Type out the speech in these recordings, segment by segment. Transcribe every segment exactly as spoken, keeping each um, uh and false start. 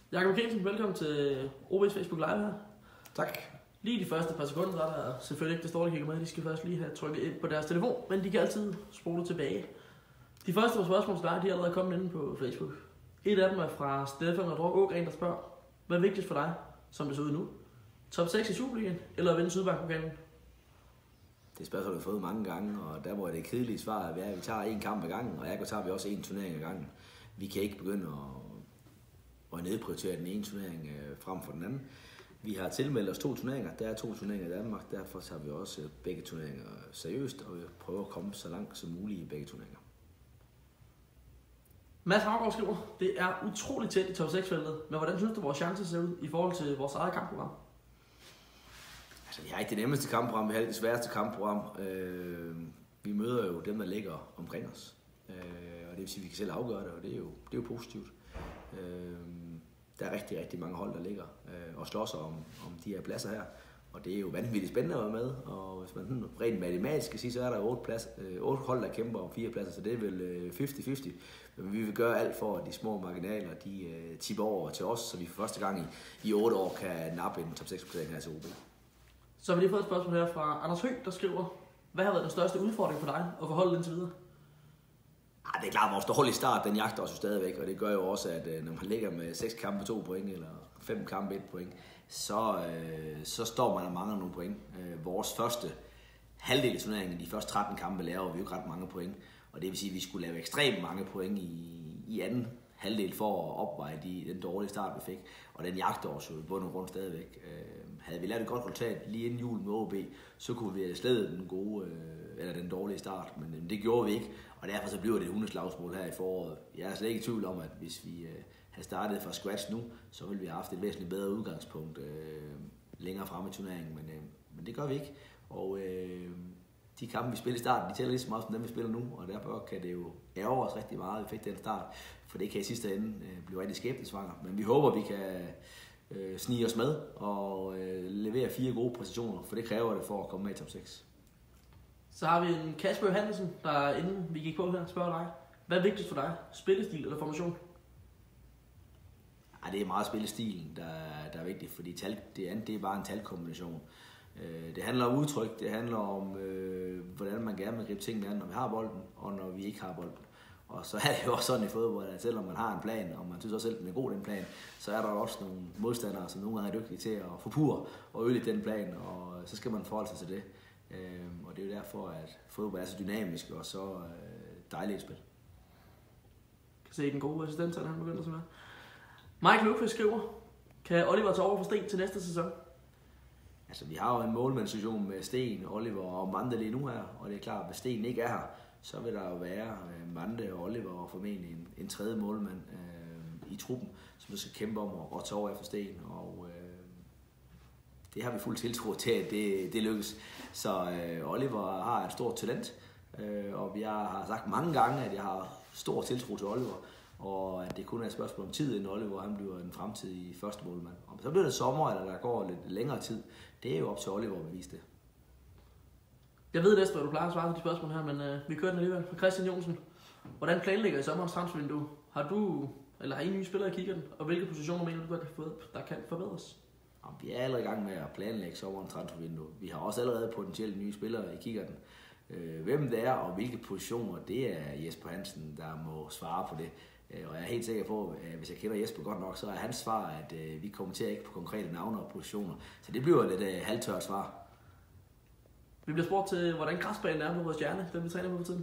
Jakob Kielsen, velkommen til O B's Facebook Live her. Tak. Lige de første par sekunder, så er der selvfølgelig ikke det store, der kigger med. De skal først lige have trykket ind på deres telefon, men de kan altid spole tilbage. De første par spørgsmål til dig, de er allerede kommet inde på Facebook. Et af dem er fra Stefan og Drog Ågren, der spørger, hvad er vigtigst for dig, som det ser ud nu? Top seks i Superligaen, eller at vinde Sydbank-pokalen? Det spørgsmål har vi fået mange gange, og der må det kedelige svar være, at vi tager en kamp ad gangen, og jeg tager vi også en turnering ad gangen. Vi kan ikke begynde at, at nedprioritere den ene turnering øh, frem for den anden. Vi har tilmeldt os to turneringer. Der er to turneringer i Danmark, derfor tager vi også begge turneringer seriøst, og vi prøver at komme så langt som muligt i begge turneringer. Mads Havgaard skriver, det er utroligt tæt i top seks-feltet, men hvordan synes du, vores chancer ser ud i forhold til vores eget kampprogram? Altså, vi har ikke det nemmeste kampprogram, vi har det sværeste kampprogram. Øh, vi møder jo dem, der ligger omkring os, øh, og det vil sige, at vi kan selv afgøre det, og det er jo, det er jo positivt. Øh, der er rigtig, rigtig mange hold, der ligger øh, og slås om, om de her pladser her, og det er jo vanvittigt spændende at være med, og hvis man rent matematisk skal sige, så er der otte, plads, øh, otte hold, der kæmper om fire pladser, så det er vel øh, halvtreds halvtreds. Men vi vil gøre alt for, at de små marginaler, de øh, tipper over til os, så vi for første gang i, i otte år kan nappe en top seks-placering her til O B. Så har vi lige fået et spørgsmål her fra Anders Høgh, der skriver, hvad har været den største udfordring for dig at forholde indtil videre? Ah, det er klart, at vores dårlige start, den jagter os jo stadigvæk, og det gør jo også, at når man ligger med seks kampe to point, eller fem kampe et point, så, øh, så står man og mangler nogle point. Øh, vores første halvdel af turneringen, de første tretten kampe, laver vi jo ikke ret mange point, og det vil sige, at vi skulle lave ekstremt mange point i, i anden halvdel for at opveje de, den dårlige start, vi fik, og den jagter os jo i bund og grund stadigvæk. Øh, havde vi lavet et godt resultat lige inden jul med O B, så kunne vi have slædet den gode, øh, eller den dårlige start, men øh, det gjorde vi ikke, og derfor så bliver det et hundeslagsmål her i foråret. Jeg er slet ikke i tvivl om, at hvis vi øh, havde startet fra scratch nu, så ville vi have haft et væsentligt bedre udgangspunkt øh, længere fremme i turneringen, men, øh, men det gør vi ikke, og øh, de kampe, vi spiller i starten, de tæller lige så meget som dem, vi spiller nu, og derfor kan det jo ærge os rigtig meget, at vi fik den start, for det kan i sidste ende øh, blive rigtig skæbnesvanger, men vi håber, vi kan øh, snige os med og øh, levere fire gode præstationer, for det kræver det for at komme med i top seks. Så har vi en Kasper Johansen, der inden vi gik på her, spørger dig, hvad er vigtigst for dig, spillestil eller formation? Ej, det er meget spillestilen, der, der er vigtigt, fordi tal, det andet det er bare en talkombination. Øh, det handler om udtryk, det handler om, øh, hvordan man gerne vil gribe tingene an, når vi har bolden, og når vi ikke har bolden. Og så er det jo også sådan i fodbold, at selvom man har en plan, og man synes også selv, at den er god, den plan, så er der også nogle modstandere, som nogle gange er dygtige til at forpurre og ødelægge den plan, og så skal man forholde sig til det. Øh, og det er jo derfor, at fodbold er så dynamisk og så øh, dejligt et spil. Kan se den gode assistent, han begynder så med. Mike Lukvist skriver, kan Oliver tage over for Sten til næste sæson? Altså, vi har jo en målmandssituation med Sten, Oliver og Mande lige nu her, og det er klart, at hvis Sten ikke er her, så vil der jo være øh, Mande og Oliver og formentlig en, en tredje målmand øh, i truppen, som skal kæmpe om at, at tage over efter Sten, og øh, det har vi fuld tiltro til, at det, det lykkes. Så øh, Oliver har et stort talent, øh, og jeg har sagt mange gange, at jeg har stor tiltro til Oliver, og at det kun er et spørgsmål om tid, inden Oliver han bliver den fremtidige første målmand. Om så bliver det sommer, eller der går lidt længere tid, det er jo op til Oliver at bevise det. Jeg ved næsten, hvad du plejer at svare på de spørgsmål her, men øh, vi kører den alligevel. For Christian Jonsen, hvordan planlægger I sommerens transfervindue? Har du, eller har I nye spillere i kikkerten, og hvilke positioner mener du, der kan forbedres? Og vi er allerede i gang med at planlægge sommerens transfervindue. Vi har også allerede potentielle nye spillere i kikkerten. Hvem det er, og hvilke positioner, det er Jesper Hansen, der må svare på det. Og jeg er helt sikker på, at hvis jeg kender Jesper godt nok, så er hans svar, at vi kommenterer ikke på konkrete navne og positioner. Så det bliver lidt uh, halvtørt svar. Vi bliver spurgt til, hvordan græsbanen er på vores Stjerne, den vi træner på for tiden.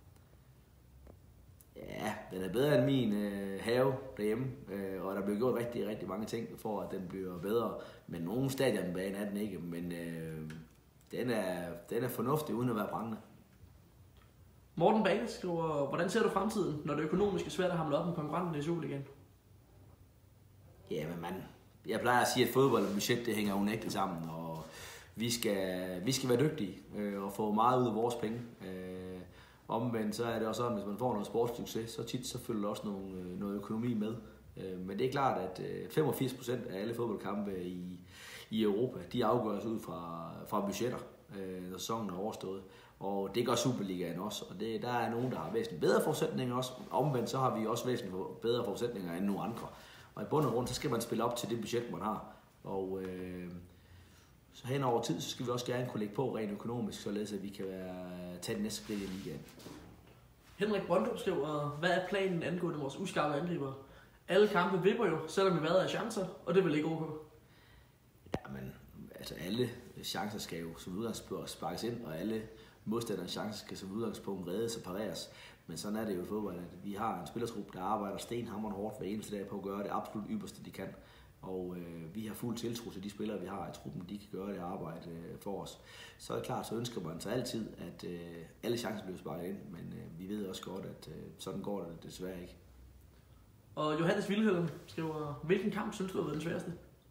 Ja, den er bedre end min øh, have derhjemme, øh, og der bliver gjort rigtig, rigtig mange ting for, at den bliver bedre. Men nogle stadionbane er den ikke, men øh, den, er, den er fornuftig uden at være brændende. Morten Bane skriver, hvordan ser du fremtiden, når det økonomisk er svært at hamle op med konkurrenten i Superligaen? Ja, men man, jeg plejer at sige, at fodbold og budget, det hænger unægteligt sammen, og vi skal, vi skal være dygtige øh, og få meget ud af vores penge. Øh, omvendt så er det også sådan, hvis man får noget sportssucces, så tit så følger der også noget, noget økonomi med. Øh, men det er klart, at øh, femogfirs procent af alle fodboldkampe i, i Europa, de afgøres ud fra, fra budgetter, øh, når sæsonen er overstået. Og det gør Superligaen også, og det, der er nogen, der har væsentligt bedre forudsætninger også. Omvendt så har vi også væsentligt bedre forudsætninger end nogle andre. Og i bund og grund, så skal man spille op til det budget, man har. Og øh, så hen over tid, så skal vi også gerne kunne lægge på rent økonomisk, således at vi kan være, tage det næste skridt i ligaen. Henrik Brøndum skriver, hvad er planen angående vores uskarpe angriber? Alle kampe vipper jo, selvom vi været af chancer, og det vil ikke OK. Jamen, altså alle chancer skal jo som udgangspunkt sparkes ind, og alle modstanderens chancer skal som udgangspunkt reddes og pareres. Men sådan er det jo i fodbold, at vi har en spillertrup, der arbejder stenhamrende hårdt hver eneste dag på at gøre det absolut ypperste, de kan. Og øh, vi har fuld tiltro til de spillere, vi har i truppen, de kan gøre det arbejde øh, for os. Så er det klart, så ønsker man sig altid, at øh, alle chancer bliver sparket ind, men øh, vi ved også godt, at øh, sådan går det desværre ikke. Og Johannes Vilhelm skriver, hvilken kamp synes du har været den sværeste?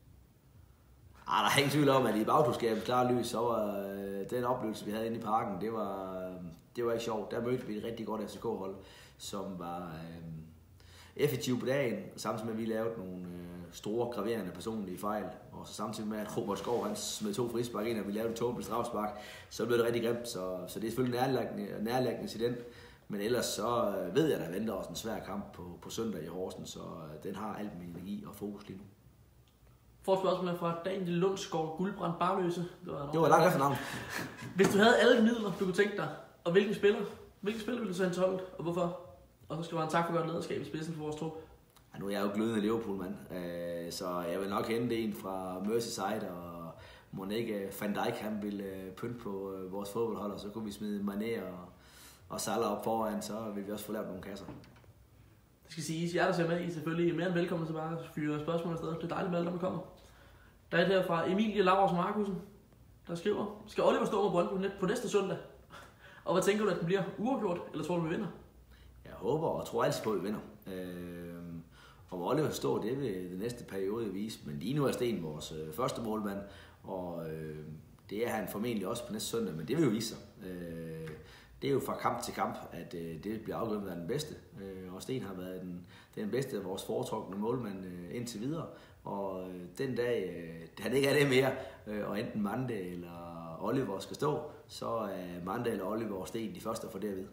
Ah, der er ingen tvivl om, at i bagtroskabet klare lys, så var øh, den oplevelse, vi havde inde i parken, det var, øh, det var ikke sjovt. Der mødte vi et rigtig godt F C K-hold, som var øh, effektiv på dagen, samtidig med, at vi lavede nogle øh, store, graverende personlige fejl, og så samtidig med, at Robert Skov han smed to frispark ind, og vi lavede et tåbeligt strafspark, så blev det rigtig grimt, så, så det er selvfølgelig nærlæggende, nærlæggende incident. Men ellers så øh, ved jeg, at der venter også en svær kamp på, på søndag i Horsens, så øh, den har alt min energi og fokus lige nu. For spørgsmålet fra Daniel Lundsgaard Guldbrand Barløse. Det var, det var langt efter navn. Hvis du havde alle midler, du kunne tænke dig, og hvilken spiller, hvilken spiller ville du så hen til holdet, og hvorfor? Og så skal man tak for godt lederskab i spidsen for vores trup. Ja, nu er jeg jo glødende Liverpool-mand, øh, så jeg vil nok hente en fra Merseyside, og må ikke Van Dijk han ville øh, pynte på øh, vores fodboldhold, og så kunne vi smide Mané og, og Salah op foran, så vil vi også få lavet nogle kasser. Det skal siges, jer der ser med, I er selvfølgelig mere end velkommen til bare at fyre spørgsmål afsted. Det er dejligt med alle, der kommer. Der er et her fra Emilie Laursen Markusen, der skriver, skal Oliver stå med Brøndby på næste søndag? Og hvad tænker du, at den bliver uafgjort, eller tror du, vi vinder? Jeg håber og tror altid på, at vi vinder. Øh, og hvor Oliver står, det vil den næste periode vise. Men lige nu er Sten vores øh, første målmand, og øh, det er han formentlig også på næste søndag, men det vil jo vise sig. Øh, det er jo fra kamp til kamp, at øh, det bliver afgjort med den bedste. Øh, og Sten har været den, den bedste af vores foretrukne målmand øh, indtil videre. Og øh, den dag, øh, han ikke er det mere, øh, og enten Mande eller Oliver skal stå, så er Mande eller Oliver og Sten de første at få det at vide.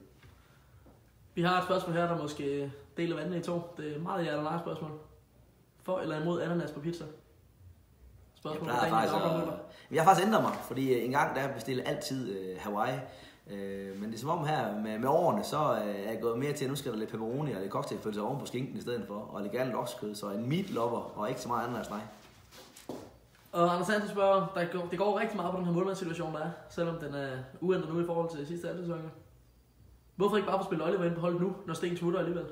Vi har et spørgsmål her, der måske deler vandene i to. Det er meget ja eller nej spørgsmål. For eller imod ananas på pizza? Spørgsmål jeg, faktisk, at, jeg har faktisk ændret mig, fordi en gang der bestilte altid øh, Hawaii. Øh, men det er som om her med, med årene, så øh, er jeg gået mere til, at nu skal der lidt pepperoni og lidt cocktailpølse oven på skinken i stedet for, og lidt gerne lokskød, så en meat lover og ikke så meget ananas, nej. Og Anders Hansen spørger, der går, det går rigtig meget på den her målmandssituation, der er, selvom den er uændret nu i forhold til sidste anden sæson. Hvorfor ikke bare få spille Oliver ind på holdet nu, når Sten smutter alligevel?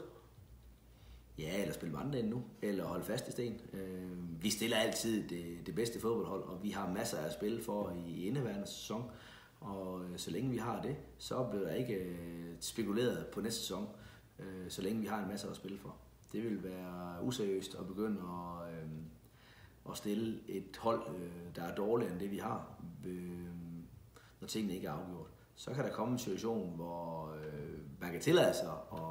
Ja, eller spille Mande ind nu, eller holde fast i Sten. Øh, vi stiller altid det, det bedste fodboldhold, og vi har masser af spil for i indeværende sæson. Og øh, så længe vi har det, så bliver der ikke øh, spekuleret på næste sæson, øh, så længe vi har en masse at spille for. Det vil være useriøst at begynde at, øh, at stille et hold, øh, der er dårligere end det vi har, øh, når tingene ikke er afgjort. Så kan der komme en situation, hvor øh, man kan tillade sig at,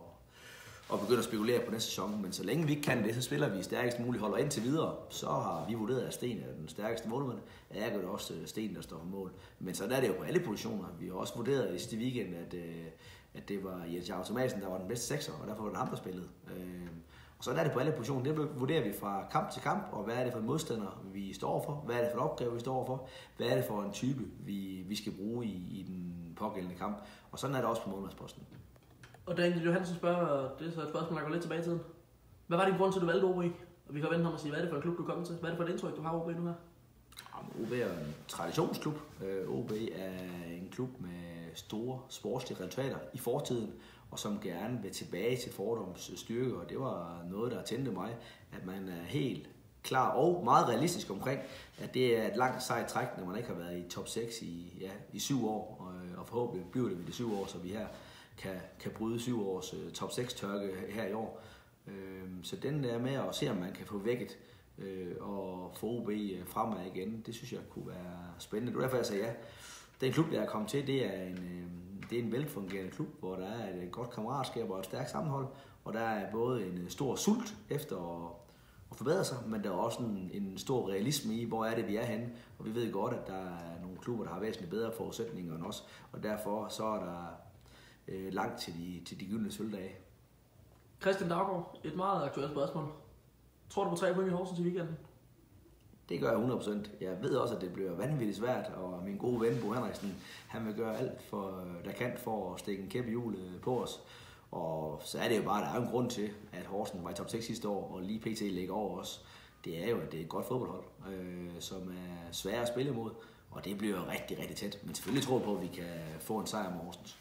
at begynde at spekulere på næste sæson, men så længe vi ikke kan det, så spiller vi stærkest muligt hold, og indtil videre, så har vi vurderet, at Sten er den stærkeste målmand. Jeg gør det også Sten, der står på mål. Men så er det jo på alle positioner. Vi har også vurderet i sidste weekend, at, at det var Jens Jakob Madsen, der var den bedste sekser, og derfor var det ham, der spillede. Og så er det på alle positioner. Det vurderer vi fra kamp til kamp, og hvad er det for en modstander, vi står for? Hvad er det for en opgave, vi står for? Hvad er det for en type, vi, vi skal bruge i, i den pågældende kamp? Og sådan er det også på målmandsposten. Og Daniel Johansen spørger, det er så et spørgsmål, der går lidt tilbage i tiden. Hvad var din grund til, at du valgte O B? Og vi kan vente ham og sige, hvad er det for en klub, du kommer til? Hvad er det for et indtryk, du har O B nu her? Jamen, O B er en traditionsklub. O B er en klub med store sportslige resultater i fortiden, og som gerne vil tilbage til fordoms styrke, og det var noget, der tændte mig, at man er helt klar og meget realistisk omkring, at det er et langt sejt træk, når man ikke har været i top seks i, ja, i syv år, og, og forhåbentlig bliver det ved de syv år, så vi her kan, kan bryde syv års uh, top seks tørke her i år. Uh, så den er med at se, om man kan få vækket uh, og få O B fremad igen, det synes jeg kunne være spændende. Det var derfor, jeg sagde ja. Den klub, der er kommet til, det er en, uh, det er en velfungerende klub, hvor der er et godt kammeratskab og et stærkt sammenhold, og der er både en stor sult efter at, at forbedre sig, men der er også en, en stor realisme i, hvor er det, vi er henne, og vi ved godt, at der er nogle klubber, der har væsentligt bedre forudsætninger end os, og derfor så er der øh, langt til de, til de gyldne sølvdage. Christian Daggaard, et meget aktuelt spørgsmål. Tror du på tre point i Horsens i weekenden? Det gør jeg hundrede procent. Jeg ved også, at det bliver vanvittigt svært, og min gode ven Bo Henriksen, han vil gøre alt, for, der kan for at stikke en kæp i hjulet på os. Og så er det jo bare, der er jo en grund til, at Horsens var i top seks sidste år, og lige pt. Ligger over os. Det er jo, at det er et godt fodboldhold, øh, som er svært at spille imod, og det bliver rigtig, rigtig tæt. Men selvfølgelig tror jeg på, at vi kan få en sejr med Horsens.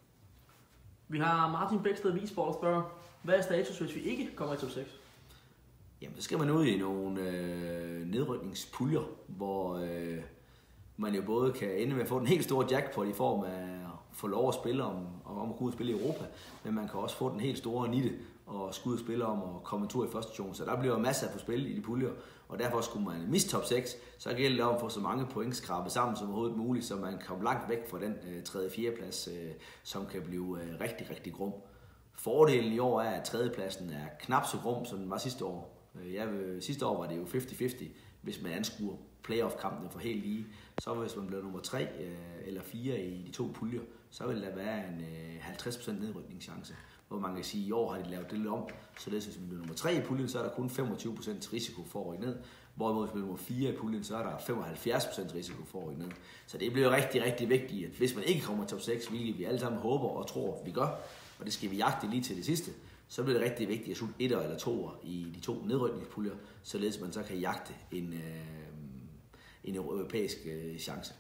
Vi har Martin Bæksted Visborg, der spørger, hvad er status, hvis vi ikke kommer i top seks? Jamen, så skal man ud i nogle øh, nedrykningspuljer, hvor øh, man jo både kan ende med at få den helt store jackpot i form af at få lov at spille om, om at gå ud og spille i Europa, men man kan også få den helt store nitte og skulle ud og spille om at komme en tur i første division. Så der bliver masser af på spil i de puljer, og derfor skulle man miste top seks, så gælder det om at få så mange point skrabet sammen som overhovedet muligt, så man kommer langt væk fra den øh, tredje fjerde plads, øh, som kan blive øh, rigtig, rigtig grum. Fordelen i år er, at tredjepladsen er knap så grum, som den var sidste år. Ja, sidste år var det jo halvtreds halvtreds, hvis man anskuer playoff-kampene for helt lige. Så hvis man blev nummer tre eller fire i de to puljer, så vil der være en halvtreds procent nedrykningschance. Hvor man kan sige, at i år har de lavet det lidt om, så det, hvis man bliver nummer tre i puljen, så er der kun femogtyve procent risiko for at rykke ned. Hvorimod hvis man bliver nummer fire i puljen, så er der femoghalvfjerds procent risiko for at rykke ned. Så det bliver rigtig, rigtig vigtigt, at hvis man ikke kommer til top seks, hvilket vi alle sammen håber og tror, vi gør, og det skal vi jagte lige til det sidste, så bliver det rigtig vigtigt at slutte etter eller toer i de to nedrykningspuljer, således man så kan jagte en, øh, en europæisk øh, chance.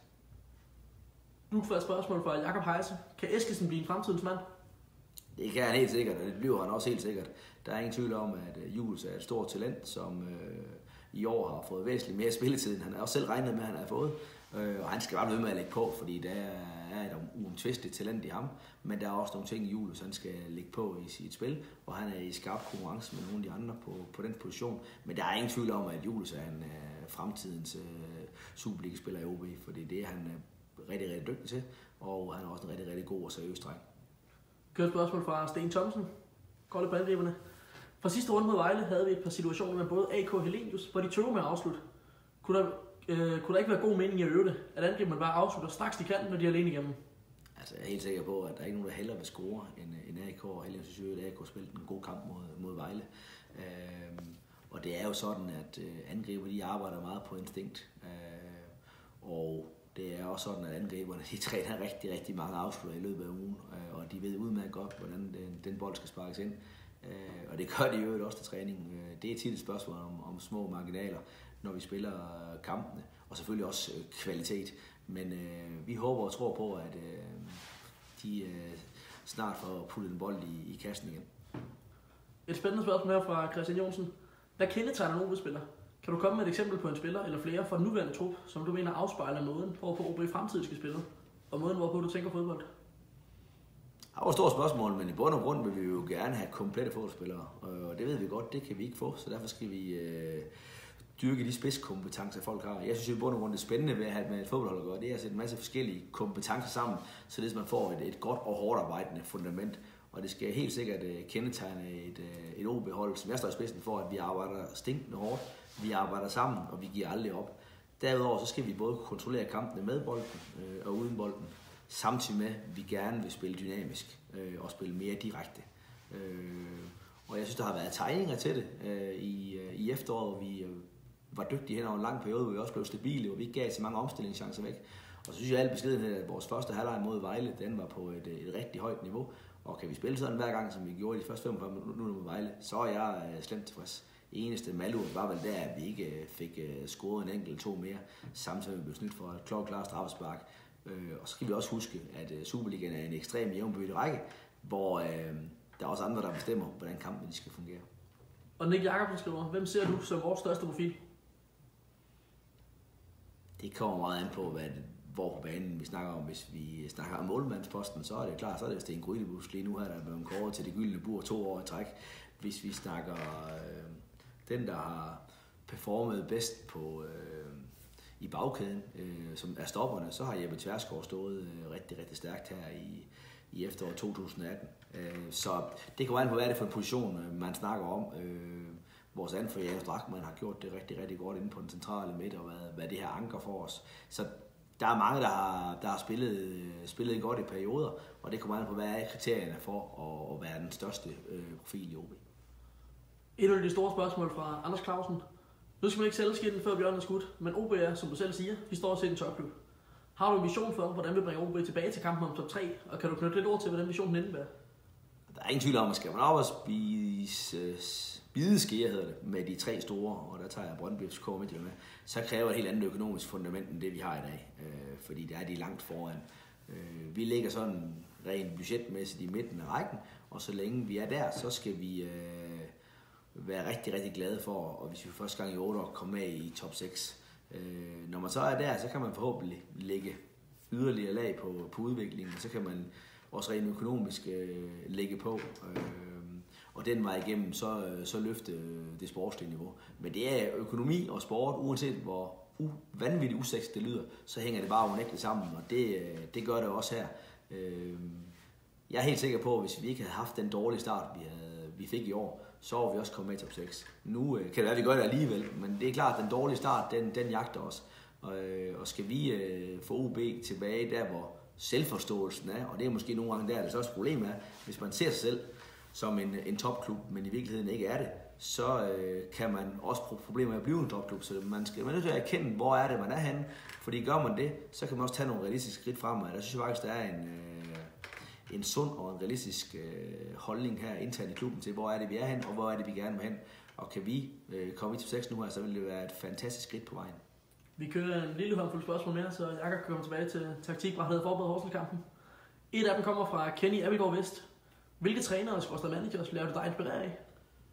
Nu får jeg et spørgsmål fra Jakob Heise. Kan Eskesen blive en fremtidens mand? Det kan han helt sikkert, og det bliver han også helt sikkert. Der er ingen tvivl om, at Jules er et stort talent, som øh, i år har fået væsentligt mere spilletid, end han har også selv regnet med, at han har fået. Øh, og han skal bare blive med at lægge på, fordi der er et uomtvisteligt talent i ham. Men der er også nogle ting i Jules, han skal lægge på i sit spil, og han er i skarp konkurrence med nogle af de andre på, på den position. Men der er ingen tvivl om, at Jules er en uh, fremtidens uh, Superliga-spiller i O B, fordi det er han uh, rigtig, rigtig dygtig til, og han er også en rigtig, rigtig god og seriøs dreng. Kørt spørgsmål fra Sten Thomsen, kolde på angriberne. Fra sidste runde mod Vejle havde vi et par situationer med både A K og Helenius, hvor de tøver med at afslutte. Kunne der, øh, kunne der ikke være god mening i at øve det, at angriberne bare afslutter straks de kan, når de er alene igennem? Altså, jeg er helt sikker på, at der er ikke nogen, der hellere vil score end, end A K, og Helenius synes jo, at A K spillede en god kamp mod, mod Vejle. Øhm, og det er jo sådan, at øh, angriber de arbejder meget på instinkt, øh, og det er også sådan, at angriberne de træner rigtig, rigtig mange afslutter i løbet af ugen, øh, og de ved udmærket godt, hvordan den, den bold skal sparkes ind. Øh, og det gør de jo også til træning. Øh, det er tit et spørgsmål om, om små marginaler, når vi spiller kampene, og selvfølgelig også øh, kvalitet. Men øh, vi håber og tror på, at øh, de øh, snart får puttet en bold i, i kassen igen. Et spændende spørgsmål her fra Christian Jonsen. Hvad kendetegner en O B-spiller? Kan du komme med et eksempel på en spiller eller flere fra den nuværende trup, som du mener afspejler måden, hvorpå O B i fremtiden skal spille, og måden, hvorpå du tænker fodbold? Det var et stort spørgsmål, men i bund og grund vil vi jo gerne have komplette fodboldspillere, og det ved vi godt, det kan vi ikke få, så derfor skal vi øh, dyrke de spidskompetencer, folk har. Jeg synes jo i bund og grund, det spændende ved at have med et fodboldhold at gøre, det er at sætte en masse forskellige kompetencer sammen, så man får et, et godt og hårdt arbejdende fundament. Og det skal helt sikkert uh, kendetegne et, uh, et O B-hold, som jeg står i spidsen for, at vi arbejder stinkende hårdt, vi arbejder sammen, og vi giver aldrig op. Derudover så skal vi både kontrollere kampene med bolden uh, og uden bolden, samtidig med, at vi gerne vil spille dynamisk uh, og spille mere direkte. Uh, og jeg synes, der har været tegninger til det uh, i, uh, i efteråret, hvor vi uh, var dygtige hen over en lang periode, hvor vi også blev stabile, og vi ikke gav så mange omstillingschancer væk. Og så synes jeg alt beskedenhed, at vores første halvleg mod Vejle, den var på et, et rigtig højt niveau. Og kan vi spille sådan hver gang, som vi gjorde i de første femogfyrre minutter mod Vejle, så er jeg øh, slemt tilfreds. Eneste malur var vel der, at vi ikke øh, fik øh, scoret en enkelt to mere, samtidig med vi blev snydt for et klokklart straffespark. Øh, og så skal vi også huske, at øh, Superligaen er en ekstrem jævnbyrdig række, hvor øh, der er også andre, der bestemmer, hvordan kampen de skal fungere. Og Nick Jacobsen skriver, hvem ser du som vores største profil? Det kommer meget an på, hvad det, hvor på banen vi snakker om. Hvis vi snakker om målmandsposten, så er det klart, så er det Sten Grydebus lige nu her, der er blevet kåret til det gyldne bur to år i træk. Hvis vi snakker øh, den, der har performet bedst på, øh, i bagkæden, øh, som er stopperne, så har Jeppe Tversgaard stået øh, rigtig, rigtig stærkt her i, i efteråret to tusind atten. Øh, så det kommer an på, hvad det er for en position, man snakker om. Øh, Vores anfører, Janus Drachmann, har gjort det rigtig, rigtig godt inde på den centrale midt, og hvad, hvad det her anker for os. Så der er mange, der har, der har spillet, spillet godt i perioder, og det kommer an på, hvad er kriterierne for at, at være den største øh, profil i O B. Endnu af de store spørgsmål fra Anders Clausen. Nu skal man ikke sælge skidten, før bjørnen er skudt, men O B er, som du selv siger, vi står til en topklub. Har du en vision for, hvordan vi bringer O B tilbage til kampen om top tre, og kan du knytte lidt ord til, hvad den vision indebærer? Der er ingen tvivl om, at skal man op og spise bideskeer, hedder det, med de tre store, og der tager jeg Brøndby F C K med, så kræver et helt andet økonomisk fundament, end det vi har i dag, øh, fordi der er de langt foran. Øh, vi ligger sådan rent budgetmæssigt i midten af rækken, og så længe vi er der, så skal vi øh, være rigtig, rigtig glade for, og hvis vi første gang i otte år kommer med i top seks. Øh, når man så er der, så kan man forhåbentlig lægge yderligere lag på, på udviklingen, og så kan man også rent økonomisk øh, lægge på, øh, og den vej igennem, så, så løfte det sportslige niveau. Men det er økonomi og sport, uanset hvor u- vanvittigt usexet det lyder, så hænger det bare unægteligt sammen, og det, det gør det også her. Øh, jeg er helt sikker på, at hvis vi ikke havde haft den dårlige start, vi, havde, vi fik i år, så var vi også kommet med i top seks. Nu øh, kan det være, at vi gør det alligevel, men det er klart, at den dårlige start, den, den jagter os. Og, øh, og skal vi øh, få O B tilbage der, hvor selvforståelsen er, og det er måske nogle gange der, det største problem er, hvis man ser sig selv som en, en topklub, men i virkeligheden ikke er det, så øh, kan man også få problemer med at blive en topklub. Så man skal man nødt til at erkende, hvor er det, man er henne, fordi gør man det, så kan man også tage nogle realistiske skridt fremad. Der synes jeg faktisk, der er en, øh, en sund og en realistisk øh, holdning her internt i klubben til, hvor er det, vi er hen, og hvor er det, vi gerne vil hen. Og kan vi øh, komme i top seks nu her, så vil det være et fantastisk skridt på vejen. Vi kører en lille håndfuld spørgsmål mere, så jeg kan komme tilbage til taktikbrættet forberedt Horsens-kampen. Et af dem kommer fra Kenny Abildgaard Vest. Hvilke trænere og skorstad managers laver du dig inspirere af?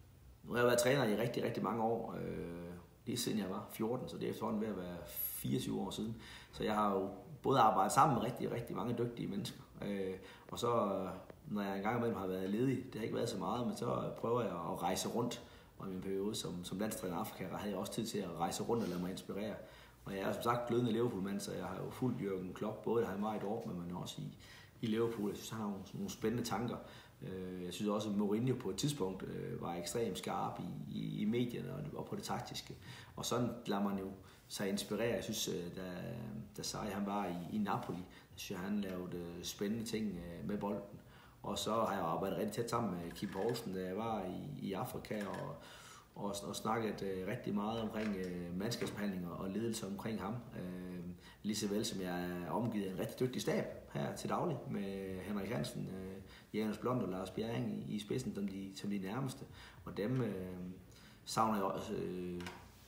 Nu har jeg været træner i rigtig, rigtig mange år. Øh, lige siden jeg var fjorten, så det er efterhånden ved at være fireogtyve år siden. Så jeg har jo både arbejdet sammen med rigtig, rigtig mange dygtige mennesker. Øh, og så, når jeg engang imellem har været ledig, det har ikke været så meget, men så prøver jeg at rejse rundt. Og i min periode som, som landstræner i Afrika, havde jeg også tid til at rejse rundt og lade mig inspirere. Og jeg er som sagt glødende Liverpool-mand, så jeg har jo fulgt Jürgen Klopp, både da han var i Dortmund, men også i, i Liverpool. Jeg synes, han har nogle, nogle spændende tanker. Jeg synes også, at Mourinho på et tidspunkt var ekstremt skarp i, i, i medierne og, og på det taktiske. Og sådan lader man jo sig inspirere. Jeg synes, da, da Sarri han var i, i Napoli, der synes jeg, han lavede spændende ting med bolden. Og så har jeg arbejdet rigtig tæt sammen med Kim Poulsen, da jeg var i, i Afrika, og, og, og snakket øh, rigtig meget omkring øh, mandskabsbehandlinger og ledelse omkring ham. Øh, lige så vel som jeg er omgivet af en rigtig dygtig stab her til daglig med Henrik Hansen, øh, Janus Blond og Lars Bjerring i, i spidsen som de, som de nærmeste. Og dem øh, savner jeg også, øh,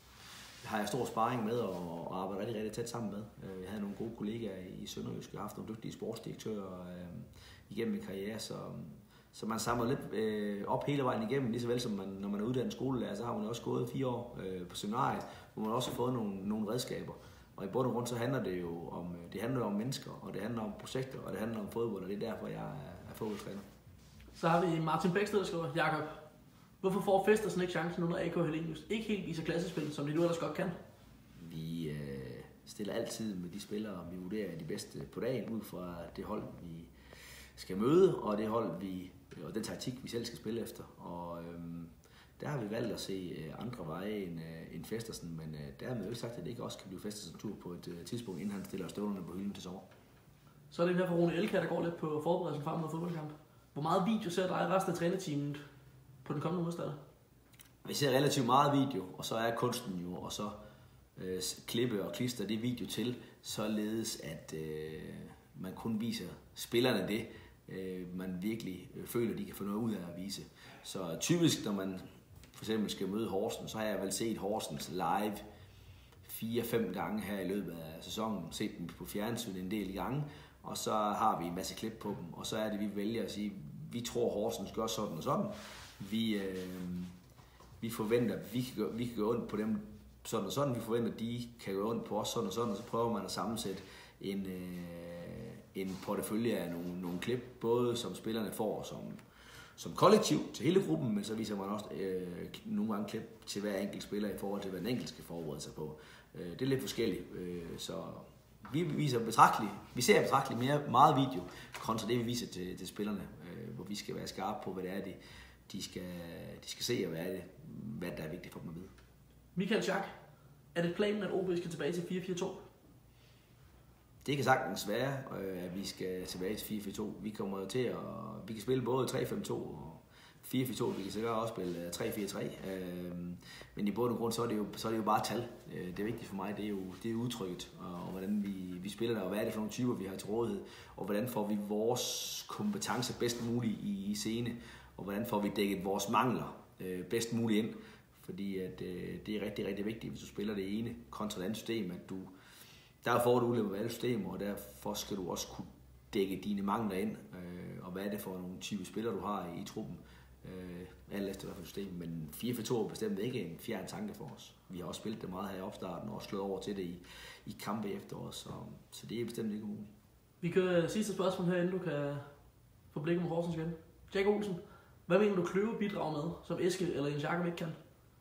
har jeg stor sparring med og, og arbejder rigtig, rigtig tæt sammen med. Jeg havde nogle gode kollegaer i Sønderjysk, jeg har haft nogle dygtige sportsdirektører øh, igennem min karriere, så, så man samler lidt øh, op hele vejen igennem, lige så vel som man, når man er uddannet skolelærer, så har man også gået fire år øh, på seminariet, hvor man også har fået nogle, nogle redskaber. Og i bund og grund så handler det jo om, det handler om mennesker, og det handler om projekter, og det handler om fodbold, og det er derfor, jeg er, er fodboldtræner. Så har vi Martin Bæksted, der skriver, Jakob, hvorfor får Festersen ikke chancen under A K Hellenius? Ikke helt viser klassespil, som de nu ellers godt kan. Vi øh, stiller altid med de spillere, vi vurderer de bedste på dagen, ud fra det hold, vi skal møde, og det hold, vi, og den taktik, vi selv skal spille efter. Og øhm, der har vi valgt at se andre veje end, øh, end Festersen, men øh, der har vi jo ikke sagt, at det ikke også kan blive Festersen tur på et øh, tidspunkt, inden han stiller støvlerne på hylden til sommer. Så er det her for Rune Elkær, der går lidt på forberedelsen frem mod fodboldkamp. Hvor meget video ser dig resten af trænerteamet på den kommende modstander? Vi ser relativt meget video, og så er kunsten jo, og så øh, klippe og klister det video til, således at øh, man kun viser spillerne det, øh, man virkelig øh, føler, de kan få noget ud af at vise. Så typisk, når man for eksempel skal møde Horsens, så har jeg vel set Horsens live fire-fem gange her i løbet af sæsonen, set dem på fjernsyn en del gange, og så har vi en masse klip på dem, og så er det, vi vælger at sige, vi tror Horsens gør sådan og sådan. Vi, øh, vi forventer, at vi kan, gøre, vi kan gøre ondt på dem sådan og sådan, vi forventer, at de kan gøre ondt på os sådan og sådan, og så prøver man at sammensætte en, øh, en portefølje af nogle, nogle klip, både som spillerne får som, som kollektiv til hele gruppen, men så viser man også øh, nogle gange klip til hver enkelt spiller i forhold til, hvad den enkelt skal forberede sig på. Øh, det er lidt forskelligt, øh, så vi viser betragteligt, vi ser betragteligt mere, meget video, kontra det vi viser til, til spillerne, øh, hvor vi skal være skarpe på, hvad det er, de, de, skal, de skal se, og hvad, er det, hvad der er vigtigt for dem at vide. Michael Schack, er det planen, at O B skal tilbage til fire fire to? Det kan sagtens være, at vi skal tilbage til fire fire to. Vi kommer til at vi kan spille både tre fem to og fire fire to, vi kan sikkert også spille tre fire tre. Øh, men i bund og grund, så er det jo, så er det jo bare tal. Øh, det er vigtigt for mig, det er jo, det er udtrykket, og, og hvordan vi, vi spiller der, og hvad er det for nogle typer, vi har til rådighed, og hvordan får vi vores kompetence bedst muligt i, i scene, og hvordan får vi dækket vores mangler øh, bedst muligt ind. Fordi at, øh, det er rigtig, rigtig vigtigt, hvis du spiller det ene kontra det andet system, at du, der er fordele ved alle systemer, og derfor skal du også kunne dække dine mangler ind, øh, og hvad er det for nogle type spillere, du har i, i truppen. Øh, alt efter hvad for system, men fire fire to er bestemt ikke en fjern tanke for os. Vi har også spillet det meget her i opstarten, og slået over til det i, i kampe efter os, så, så det er bestemt ikke umuligt. Vi kører sidste spørgsmål her, inden du kan få blikket med Horsens igen. Jack Olsen, hvad mener du Kløve bidrager med, som Eske eller Jens Jakob ikke kan?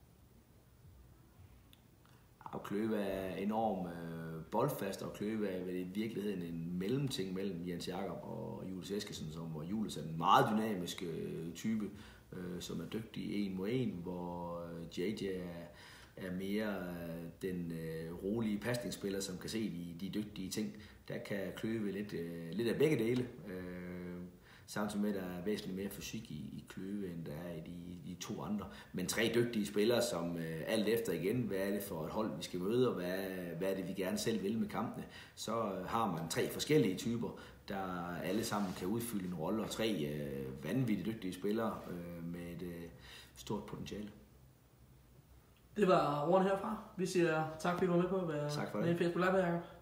Og Kløve er enorm øh, boldfast, og Kløve er vel i virkeligheden en mellemting mellem Jens Jakob og Julius Eskesen, som hvor Julius er en meget dynamisk øh, type, øh, som er dygtig en mod en, hvor øh, J J er, er mere øh, den øh, rolige pasningsspiller, som kan se de, de dygtige ting. Der kan Kløve lidt, øh, lidt af begge dele. Øh, Samtidig med, at der er væsentligt mere fysik i, i Kløve, end der er i de, de to andre. Men tre dygtige spillere, som øh, alt efter igen, hvad er det for et hold, vi skal møde, og hvad, hvad er det, vi gerne selv vil med kampene. Så øh, har man tre forskellige typer, der alle sammen kan udfylde en rolle, og tre øh, vanvittigt dygtige spillere øh, med et øh, stort potentiale. Det var ordene herfra. Vi siger tak, fordi du var med på at være med i Facebook Live, Jacob.